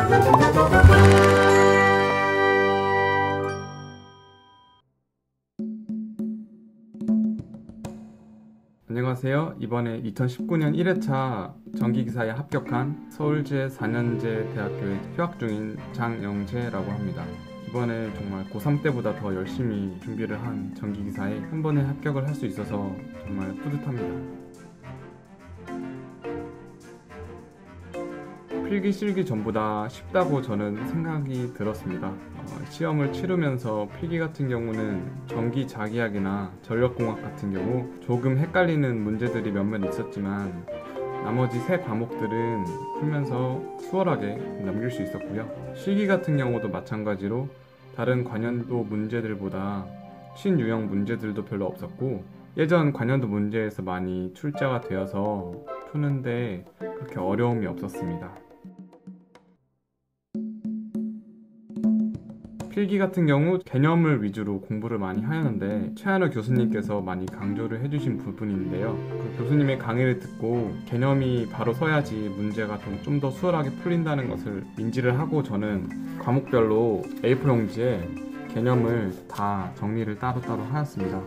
안녕하세요. 이번에 2019년 1회차 전기기사에 합격한 서울제 4년제 대학교에 휴학 중인 장영재라고 합니다. 이번에 정말 고3 때보다 더 열심히 준비를 한 전기기사에 한 번에 합격을 할 수 있어서 정말 뿌듯합니다. 필기 실기 전보다 쉽다고 저는 생각이 들었습니다. 시험을 치르면서 필기 같은 경우는 전기 자기학이나 전력공학 같은 경우 조금 헷갈리는 문제들이 몇몇 있었지만 나머지 세 과목들은 풀면서 수월하게 넘길 수 있었고요. 실기 같은 경우도 마찬가지로 다른 관연도 문제들보다 신유형 문제들도 별로 없었고 예전 관연도 문제에서 많이 출제가 되어서 푸는데 그렇게 어려움이 없었습니다. 필기 같은 경우 개념을 위주로 공부를 많이 하였는데 최한우 교수님께서 많이 강조를 해주신 부분인데요. 그 교수님의 강의를 듣고 개념이 바로 서야지 문제가 좀 더 수월하게 풀린다는 것을 인지를 하고 저는 과목별로 A4 용지에 개념을 다 정리를 따로따로 하였습니다.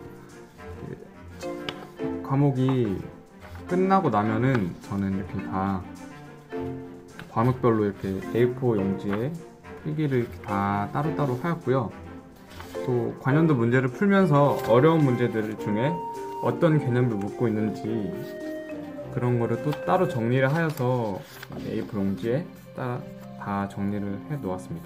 과목이 끝나고 나면은 저는 이렇게 다 과목별로 이렇게 A4 용지에 필기를 다 따로따로 하였고요. 또 관연도 문제를 풀면서 어려운 문제들 중에 어떤 개념을 묻고 있는지 그런 거를 또 따로 정리를 하여서 A4 용지에 다 정리를 해 놓았습니다.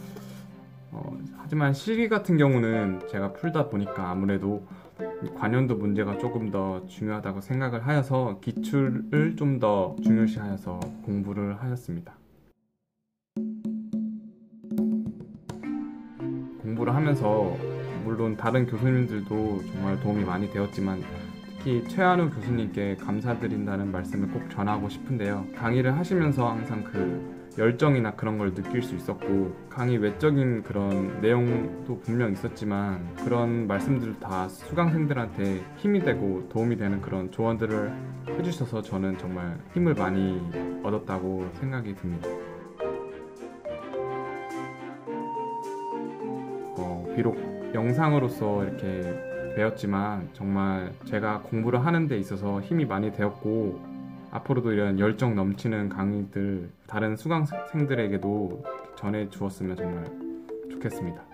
하지만 실기 같은 경우는 제가 풀다 보니까 아무래도 관연도 문제가 조금 더 중요하다고 생각을 하여서 기출을 좀 더 중요시하여서 공부를 하였습니다. 공부를 하면서 물론 다른 교수님들도 정말 도움이 많이 되었지만 특히 최한우 교수님께 감사드린다는 말씀을 꼭 전하고 싶은데요. 강의를 하시면서 항상 그 열정이나 그런 걸 느낄 수 있었고 강의 외적인 그런 내용도 분명 있었지만 그런 말씀들 다 수강생들한테 힘이 되고 도움이 되는 그런 조언들을 해주셔서 저는 정말 힘을 많이 얻었다고 생각이 듭니다. 비록 영상으로서 이렇게 배웠지만 정말 제가 공부를 하는 데 있어서 힘이 많이 되었고 앞으로도 이런 열정 넘치는 강의들 다른 수강생들에게도 전해 주었으면 정말 좋겠습니다.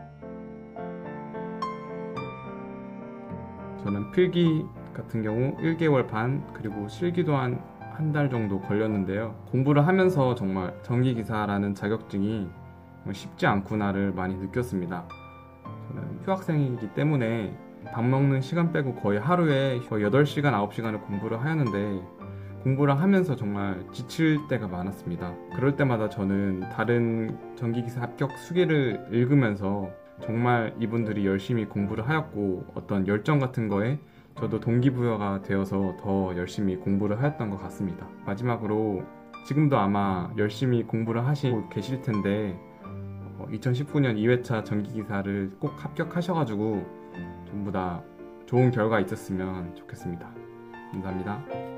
저는 필기 같은 경우 1개월 반 그리고 실기도 한 달 정도 걸렸는데요. 공부를 하면서 정말 전기기사라는 자격증이 쉽지 않구나를 많이 느꼈습니다. 저는 휴학생이기 때문에 밥 먹는 시간 빼고 거의 하루에 8시간, 9시간을 공부를 하였는데 공부를 하면서 정말 지칠 때가 많았습니다. 그럴 때마다 저는 다른 전기기사 합격 수기를 읽으면서 정말 이분들이 열심히 공부를 하였고 어떤 열정 같은 거에 저도 동기부여가 되어서 더 열심히 공부를 하였던 것 같습니다. 마지막으로 지금도 아마 열심히 공부를 하시고 계실 텐데 2019년 2회차 전기기사를 꼭 합격하셔가지고 전부 다 좋은 결과 있었으면 좋겠습니다. 감사합니다.